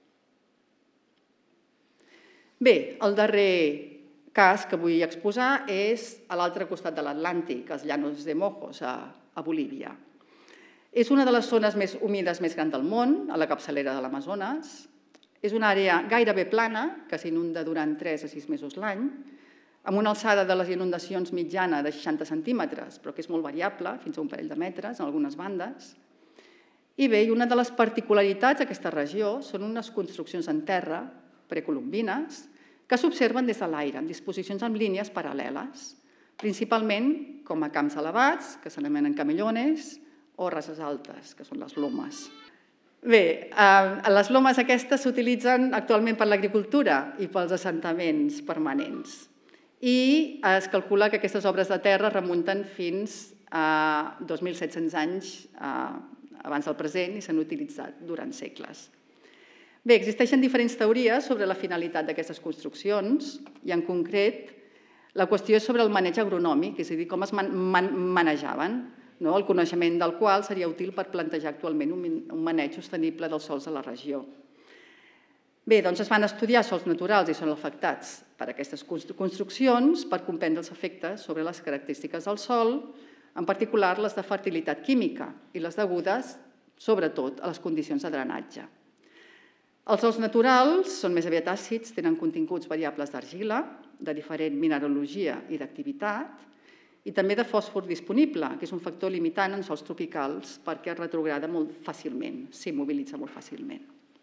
Bé, el darrer cas que vull exposar és a l'altre costat de l'Atlàntic, als Llanos de Mojos, a Bolívia. És una de les zones més humides més grans del món, a la capçalera de l'Amazones. És una àrea gairebé plana, que s'inunda durant tres a sis mesos l'any, amb una alçada de les inundacions mitjana de seixanta centímetres, però que és molt variable, fins a un parell de metres en algunes bandes. I bé, una de les particularitats d'aquesta regió són unes construccions en terra precolombines que s'observen des de l'aire, en disposicions en línies paral·leles, principalment com a camps elevats, que s'anomenen camellones, o rases altes, que són les lomes. Bé, les lomes aquestes s'utilitzen actualment per l'agricultura i pels assentaments permanents. i es calcula que aquestes obres de terra remunten fins a dos mil set-cents anys abans del present i s'han utilitzat durant segles. Bé, existeixen diferents teories sobre la finalitat d'aquestes construccions i, en concret, la qüestió és sobre el maneig agronòmic, és a dir, com es manejaven, el coneixement del qual seria útil per plantejar actualment un maneig sostenible dels sòls de la regió. Bé, doncs es van estudiar sòls naturals i són afectats per aquestes construccions per comprendre els efectes sobre les característiques del sòl, en particular les de fertilitat química i les degudes, sobretot, a les condicions de drenatge. Els sòls naturals són més aviat àcids, tenen continguts variables d'argila, de diferent mineralogia i d'activitat, i també de fòsfor disponible, que és un factor limitant en sòls tropicals perquè es retrograda molt fàcilment, s'immobilitza molt fàcilment.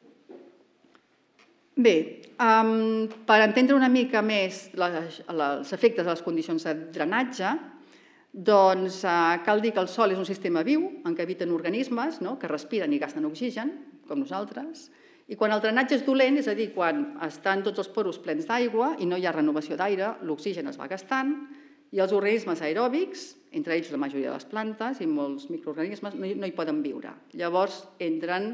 Bé, per entendre una mica més els efectes de les condicions de drenatge, doncs cal dir que el sòl és un sistema viu en què habiten organismes que respiren i gasten oxigen, com nosaltres, i quan el drenatge és dolent, és a dir, quan estan tots els poros plens d'aigua i no hi ha renovació d'aire, l'oxigen es va gastant i els organismes aeròbics, entre ells la majoria de les plantes i molts microorganismes, no hi poden viure. Llavors entren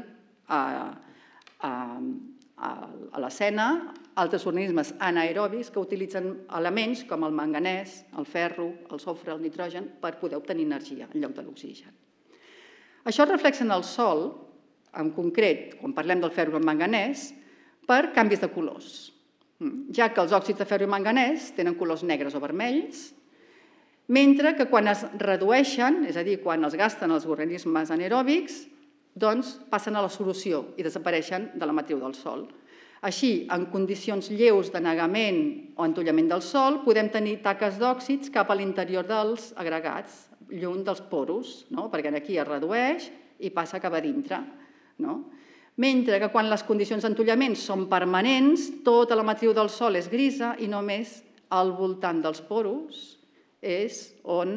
a l'escena altres organismes anaeròbics que utilitzen elements com el manganès, el ferro, el sofre, el nitrogen per poder obtenir energia en lloc de l'oxigen. Això es reflexa en el sòl, en concret, quan parlem del ferro i el manganès, per canvis de colors, ja que els òxids de ferro i manganès tenen colors negres o vermells, mentre que quan es redueixen, és a dir, quan els gasten els organismes anaeròbics, doncs passen a la solució i desapareixen de la matriu del sòl. Així, en condicions lleus d'anegament o entollament del sòl, podem tenir taques d'òxids cap a l'interior dels agregats, lluny dels poros, perquè aquí es redueix i passa cap a dintre. Mentre que quan les condicions d'entollament són permanents, tota la matriu del sòl és grisa i només al voltant dels poros és on...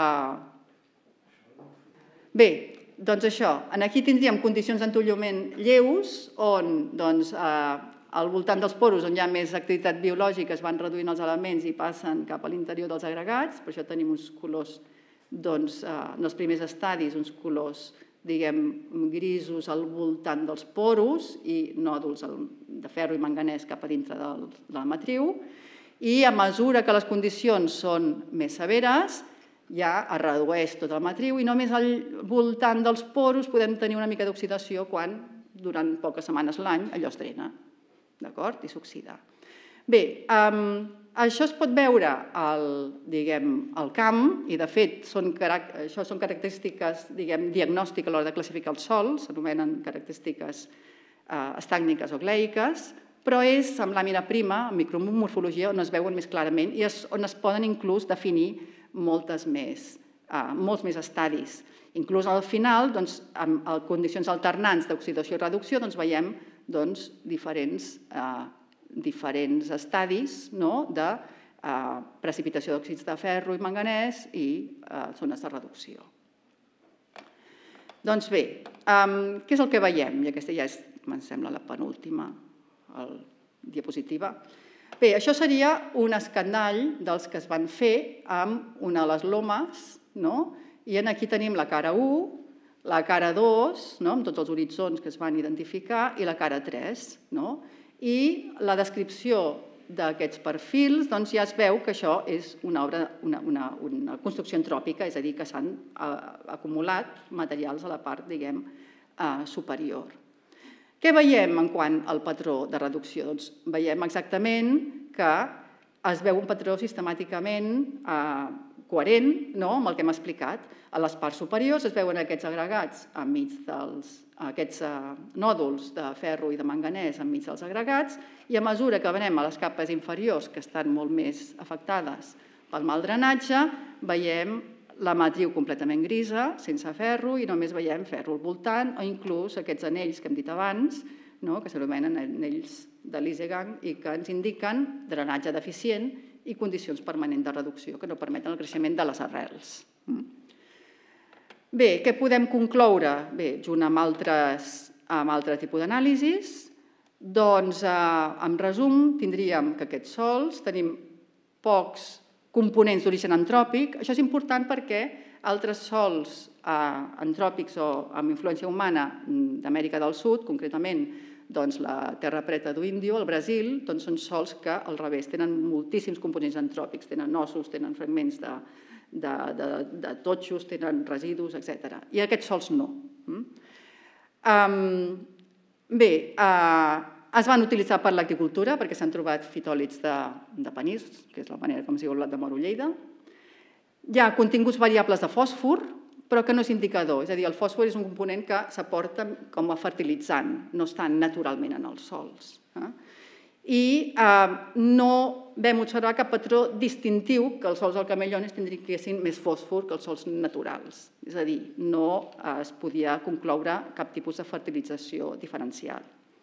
Bé, doncs això, aquí tindríem condicions d'entollament lleus on al voltant dels poros on hi ha més activitat biològica es van reduint els elements i passen cap a l'interior dels agregats, per això tenim uns colors, doncs, en els primers estadis, uns colors diguem, grisos al voltant dels poros i nòduls de ferro i manganès cap a dintre de la matriu, i a mesura que les condicions són més severes ja es redueix tota la matriu i només al voltant dels poros podem tenir una mica d'oxidació quan durant poques setmanes l'any allò es drena, d'acord? I s'oxida. Bé, això es pot veure al camp i, de fet, això són característiques diagnòstiques a l'hora de classificar el sòl, s'anomenen característiques estàcniques o gleiques, però és amb làmina prima, amb micromorfologia, on es veuen més clarament i on es poden inclús definir molts més estadis. Inclús al final, en condicions alternants d'oxidació i reducció, veiem diferents diferents estadis de precipitació d'òxids de ferro i manganès i zones de reducció. Doncs bé, què és el que veiem? I aquesta ja és, em sembla, la penúltima diapositiva. Bé, això seria un escandall dels que es van fer amb una de les lomes, i aquí tenim la cara u, la cara dos, amb tots els horitzons que es van identificar, i la cara tres, i la descripció d'aquests perfils ja es veu que això és una construcció antròpica, és a dir, que s'han acumulat materials a la part, diguem, superior. Què veiem en quant al patró de reducció? Doncs veiem exactament que es veu un patró sistemàticament coherent amb el que hem explicat. A les parts superiors es veuen aquests agregats enmig dels aquests nòduls de ferro i de manganès enmig dels agregats i a mesura que anem a les capes inferiors, que estan molt més afectades pel mal drenatge, veiem la matriu completament grisa, sense ferro, i només veiem ferro al voltant o inclús aquests anells que hem dit abans, que s'anomenen anells de Liesegang i que ens indiquen drenatge deficient i condicions permanents de reducció que no permeten el creixement de les arrels. Bé, què podem concloure? Bé, junt amb altre tipus d'anàlisis, doncs, en resum, tindríem que aquests sòls tenim pocs components d'origen antròpic. Això és important perquè altres sòls antròpics o amb influència humana d'Amèrica del Sud, concretament la terra preta d'Índio, el Brasil, són sòls que al revés tenen moltíssims components antròpics, tenen ossos, tenen fragments de totxos, tenen residus, etcètera. I aquests sòls no. Bé, es van utilitzar per l'agricultura perquè s'han trobat fitòlits de panís, que és la manera com es diu el blat de moro Lleida. Hi ha continguts variables de fòsfor, però que no és indicador. És a dir, el fòsfor és un component que s'aporta com a fertilitzant, no està naturalment en els sòls. I no vam observar cap patró distintiu que els sòls alcamellones tindrien més fòsfor que els sòls naturals. És a dir, no es podia concloure cap tipus de fertilització diferencial.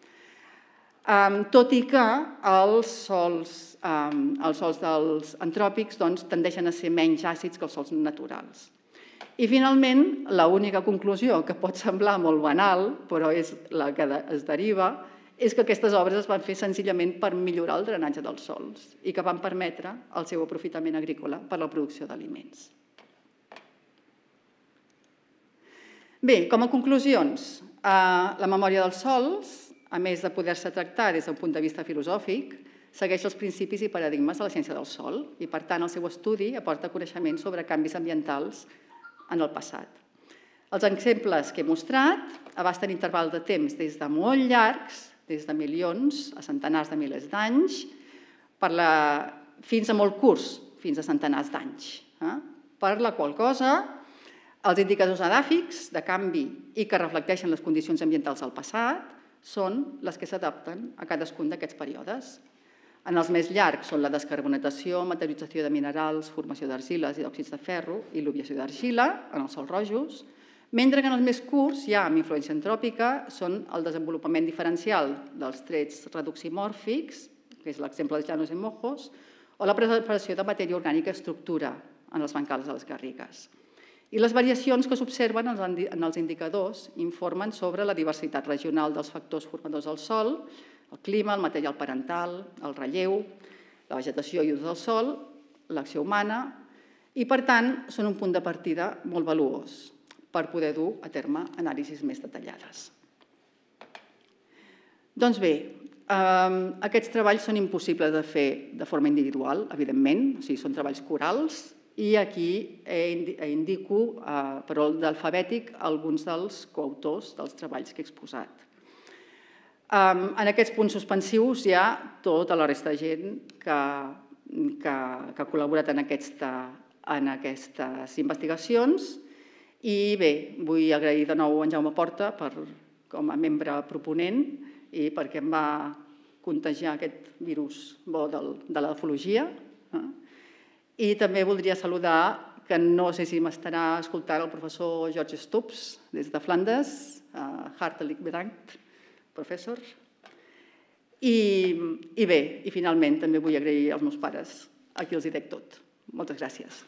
Tot i que els sòls dels antròpics tendeixen a ser menys àcids que els sòls naturals. I finalment, l'única conclusió, que pot semblar molt banal, però és la que es deriva, és que aquestes obres es van fer senzillament per millorar el drenatge dels sòls i que van permetre el seu aprofitament agrícola per a la producció d'aliments. Bé, com a conclusions, la memòria dels sòls, a més de poder-se tractar des d'un punt de vista filosòfic, segueix els principis i paradigmes de la ciència del sòl i, per tant, el seu estudi aporta coneixement sobre canvis ambientals en el passat. Els exemples que he mostrat abasten intervals de temps des de molt llargs, des de milions a centenars de milers d'anys, fins a molt curts, fins a centenars d'anys. Per la qual cosa, els indicadors edàfics de canvi i que reflecteixen les condicions ambientals del passat són les que s'adapten a cadascun d'aquests períodes. En els més llargs són la descarbonatació, meteorització de minerals, formació d'argiles i d'òxids de ferro i l'obviació d'argila en els sòls rojos, mentre que en els més curts, ja amb influència antròpica, són el desenvolupament diferencial dels trets reduximòrfics, que és l'exemple dels llanos i mojos, o la preparació de matèria orgànica estructura en els bancals de les garrigues. I les variacions que s'observen en els indicadors informen sobre la diversitat regional dels factors formadors del sòl, el clima, el material parental, el relleu, la vegetació i ús del sòl, l'acció humana i, per tant, són un punt de partida molt valuós per poder dur a terme anàlisis més detallades. Doncs bé, aquests treballs són impossibles de fer de forma individual, evidentment, o sigui, són treballs corals, i aquí indico per ordre alfabètic alguns dels coautors dels treballs que he exposat. En aquests punts suspensius hi ha tota la resta de gent que ha col·laborat en aquestes investigacions i bé, vull agrair de nou a en Jaume Porta com a membre proponent i perquè em va contagiar aquest virus bo de la ufologia. I també voldria saludar, que no sé si m'estarà escoltant, el professor George Stubbs, des de Flandes, hartelijk bedankt, professor. I bé, i finalment també vull agrair als meus pares, a qui els hi dec tot. Moltes gràcies.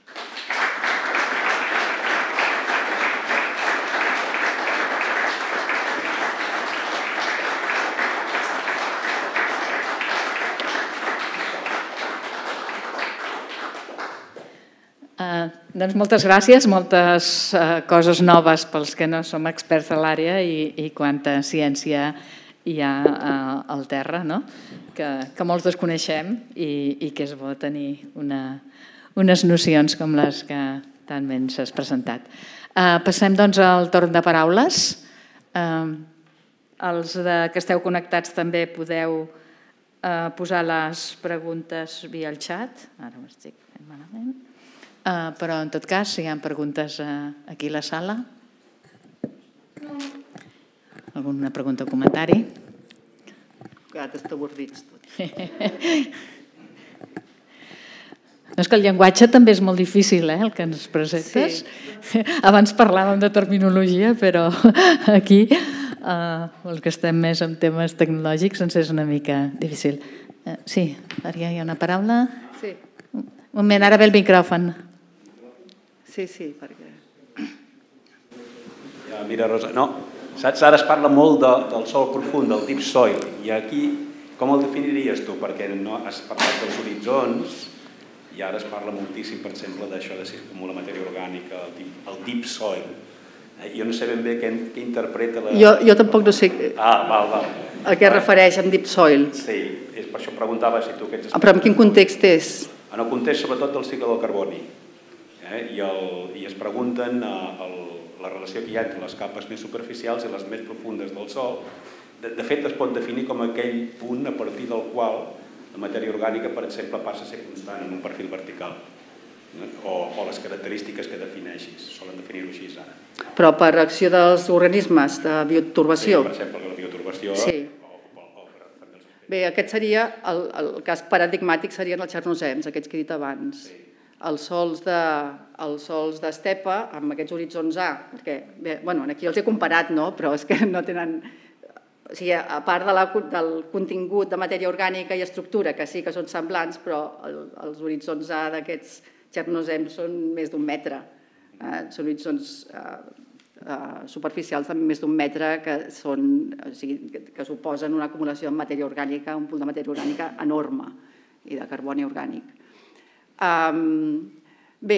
Doncs moltes gràcies, moltes coses noves pels que no som experts de l'àrea i quanta ciència hi ha al terra, que molts desconeixem i que és bo tenir unes nocions com les que tan bé ens has presentat. Passem doncs al torn de paraules. Els que esteu connectats també podeu posar les preguntes via el xat. Ara ho estic fent malament. Però, en tot cas, si hi ha preguntes aquí a la sala. Alguna pregunta o comentari? Gat, està avorrits tot. És que el llenguatge també és molt difícil, el que ens presentes. Abans parlàvem de terminologia, però aquí, els que estem més en temes tecnològics, ens és una mica difícil. Sí, Maria, hi ha una paraula? Sí. Un moment, ara ve el micròfon. Sí, sí, perquè... Mira, Rosa, no, saps, ara es parla molt del sòl profund, del deep soil, i aquí com el definiries tu? Perquè no has parlat dels horitzons, i ara es parla moltíssim, per exemple, d'això de si es acumula matèria orgànica, el deep soil. Jo no sé ben bé què interpreta la... Jo tampoc no sé Ah, val, val. a què refereix amb deep soil. Sí, per això preguntava si tu aquests... Però en quin context és? En el context sobretot del cicle del carboni. I es pregunten la relació que hi ha entre les capes més superficials i les més profundes del Sol. De fet, es pot definir com aquell punt a partir del qual la matèria orgànica, per exemple, passa a ser constant en un perfil vertical. O les característiques que defineixis. Solen definir-ho així ara. Però per acció dels organismes de bioturbació? Sí, per exemple, la bioturbació. Sí. Bé, aquest seria, el cas paradigmàtic serien els txernozems, aquests que he dit abans. Els sols d'estepa amb aquests horitzons A, perquè, bé, bueno, aquí els he comparat, no? Però és que no tenen... O sigui, a part del contingut de matèria orgànica i estructura, que sí que són semblants, però els horitzons A d'aquests txernozems són més d'un metre. Són horitzons superficials de més d'un metre que suposen una acumulació de matèria orgànica, un punt de matèria orgànica enorme i de carboni orgànic. Bé,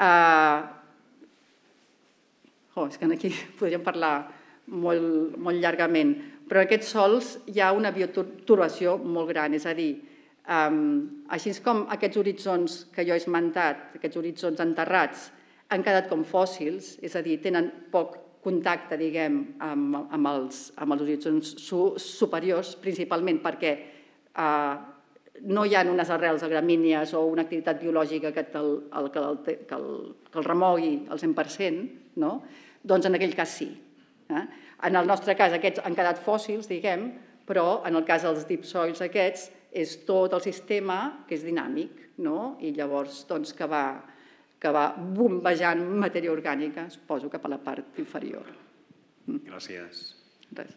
és que aquí podríem parlar molt llargament, però en aquests sòls hi ha una bioturbació molt gran, és a dir, així com aquests horitzons que jo he esmentat, aquests horitzons enterrats, han quedat com fòssils, és a dir, tenen poc contacte, diguem, amb els horitzons superiors, principalment perquè no hi ha unes arrels agramínies o una activitat biològica que el remogui al cent per cent, doncs en aquell cas sí. En el nostre cas aquests han quedat fòssils, diguem, però en el cas dels deep soils aquests és tot el sistema que és dinàmic i llavors que va que va bombejant matèria orgànica, suposo, cap a la part inferior. Gràcies. Res.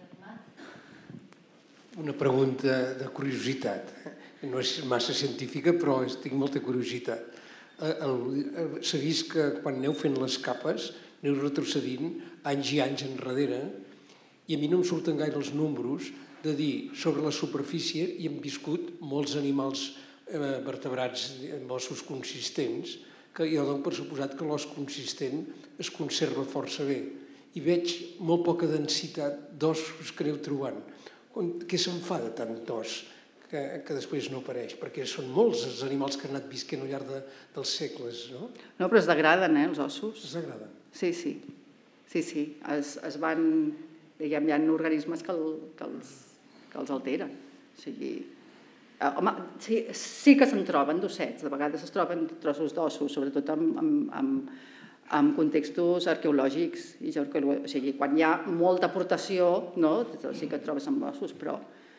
Una pregunta de curiositat. No és massa científica, però tinc molta curiositat. S'ha vist que quan aneu fent les capes, aneu retrocedint anys i anys enrere, i a mi no em surten gaire els números de dir sobre la superfície hi han viscut molts animals vertebrats amb ossos consistents, que jo dono per suposat que l'os consistent es conserva força bé. I veig molt poca densitat d'ossos que aneu trobant. Què se'n fa de tant d'os que després no apareix? Perquè són molts els animals que han anat visquent al llarg dels segles, no? No, però es degraden, eh, els ossos. Es degraden? Sí, sí. Sí, sí. Es van... Diguem, hi ha organismes que els alteren. O sigui... Home, sí que se'n troben dossets, de vegades es troben trossos d'ossos, sobretot en contextos arqueològics. O sigui, quan hi ha molta aportació, sí que et trobes amb ossos, però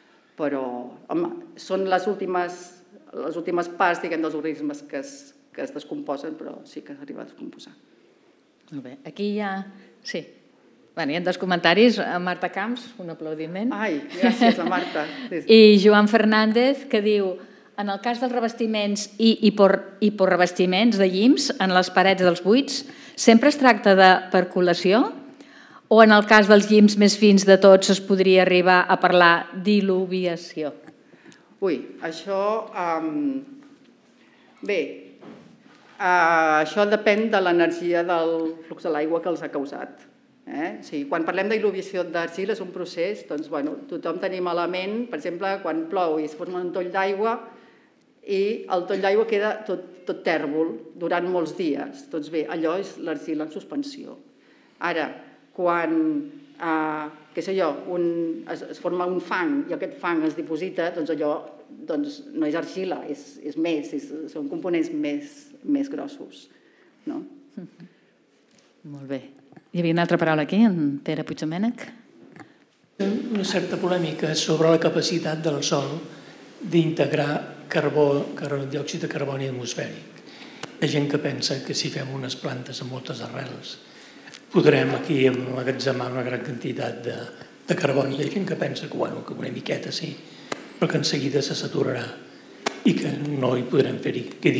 són les últimes parts dels organismes que es descomposen, però sí que s'arriba a descomposar. Molt bé. Aquí hi ha... Sí. Hi ha dos comentaris. Marta Camps, un aplaudiment. Ai, gràcies a Marta. I Joan Fernández, que diu: en el cas dels revestiments i hiporrevestiments de llims en les parets dels buits, sempre es tracta de percolació? O en el cas dels llims més fins de tots es podria arribar a parlar diluviació? Ui, això... Bé, això depèn de l'energia del flux de l'aigua que els ha causat. Quan parlem de diluviació d'argila és un procés, doncs tothom tenim a la ment, per exemple, quan plou i es forma un toll d'aigua i el toll d'aigua queda tot tèrbol durant molts dies. Doncs bé, allò és l'argila en suspensió. Ara, quan, què sé jo, es forma un fang i aquest fang es diposita, doncs allò no és argila, és més, són components més grossos. Molt bé. Hi havia una altra paraula aquí, en Pere Puigdomènech. Una certa polèmica sobre la capacitat del Sol d'integrar diòxid de carboni atmosfèric. Hi ha gent que pensa que si fem unes plantes amb moltes arrels podrem aquí emmagatzemar una gran quantitat de carboni. Hi ha gent que pensa que una miqueta sí, però que en seguida se saturarà i que no hi podrem fer-hi. Que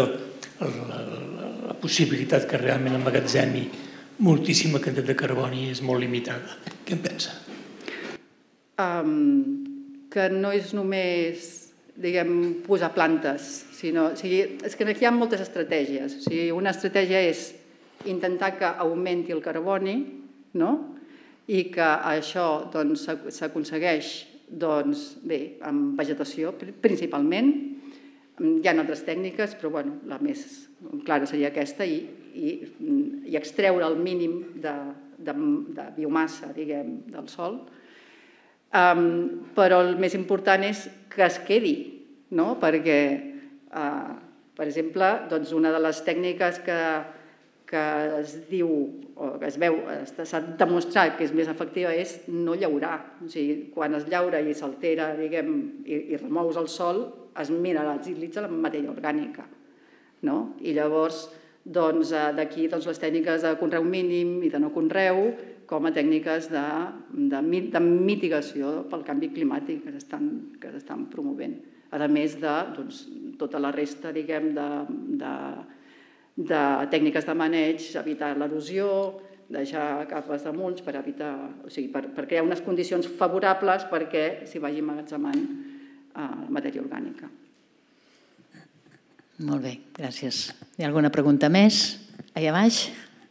la possibilitat que realment emmagatzemi moltíssima quantitat de carboni és molt limitada. Què en pensa? Que no és només diguem, posar plantes, sinó, o sigui, és que aquí hi ha moltes estratègies. O sigui, una estratègia és intentar que augmenti el carboni, no? I que això doncs, s'aconsegueix doncs, bé, amb vegetació principalment. Hi ha altres tècniques, però bueno, la més clara seria aquesta, i, i, i extreure el mínim de, de, de biomassa, diguem, del sòl. Um, però el més important és que es quedi, no? Perquè, uh, per exemple, doncs una de les tècniques que, que es diu, o que es veu, s'ha demostrat que és més efectiva, és no llaurar. O sigui, quan es llaura i s'altera, diguem, i, i remous el sòl, es mineralitza la matèria orgànica, no? I llavors, doncs, d'aquí doncs, les tècniques de conreu mínim i de no conreu, com a tècniques de, de, de mitigació pel canvi climàtic que s'estan que s'estan promovent. A més de doncs, tota la resta, diguem, de, de, de tècniques de maneig, evitar l'erosió, deixar capes de mulch per evitar, o sigui, per, per crear unes condicions favorables perquè s'hi vagi emmagatzemant eh, matèria orgànica. Molt bé, gràcies. Hi ha alguna pregunta més? Allà baix.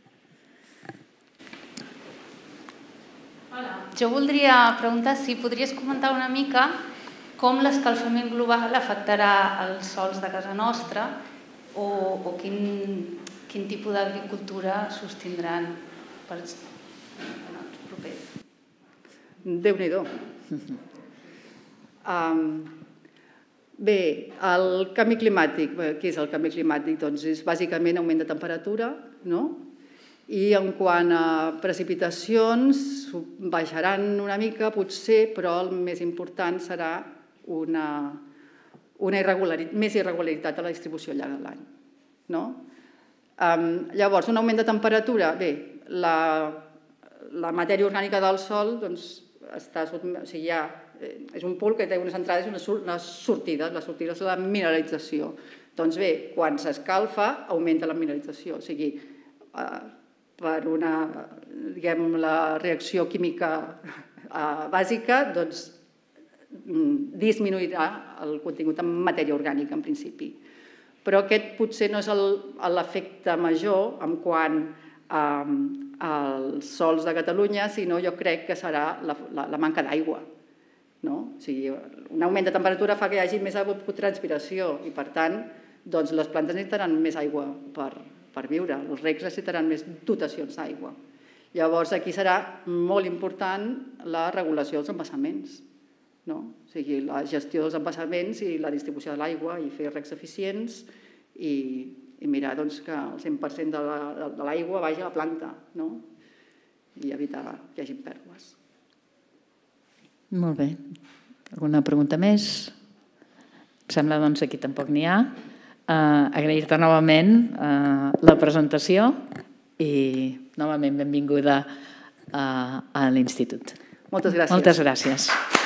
Hola, jo voldria preguntar si podries comentar una mica com l'escalfament global afectarà els sòls de casa nostra o, o quin, quin tipus d'agricultura sostindran per els propers. Déu-n'hi-do. Um, bé, el canvi climàtic, què és el canvi climàtic? Doncs és bàsicament augment de temperatura, no? I en quant a precipitacions, baixaran una mica, potser, però el més important serà una, una irregularitat, més irregularitat a la distribució al llarg de l'any, no? Um, llavors, un augment de temperatura, bé, la, la matèria orgànica del sòl doncs, està, o sigui, ja, és un pool que té unes entrades i unes sortides. La sortida és la mineralització. Doncs bé, quan s'escalfa, augmenta la mineralització. O sigui, eh, per una, diguem, la reacció química eh, bàsica, doncs disminuirà el contingut en matèria orgànica, en principi. Però aquest potser no és l'efecte major en quant a, als sòls de Catalunya, sinó jo crec que serà la, la, la manca d'aigua. No? O sigui, un augment de temperatura fa que hi hagi més evapotranspiració i, per tant, doncs les plantes necessitaran més aigua per, per viure, els recs necessitaran més dotacions d'aigua. Llavors, aquí serà molt important la regulació dels embassaments, no? O sigui, la gestió dels embassaments i la distribució de l'aigua i fer recs eficients i, i mirar doncs, que el cent per cent de l'aigua vagi a la planta, no? I evitar que hi hagi pèrdues. Molt bé. Alguna pregunta més? Em sembla doncs aquí tampoc n'hi ha. Uh, agrair-te novament uh, la presentació i novament benvinguda uh, a l'Institut. Moltes gràcies. Moltes gràcies.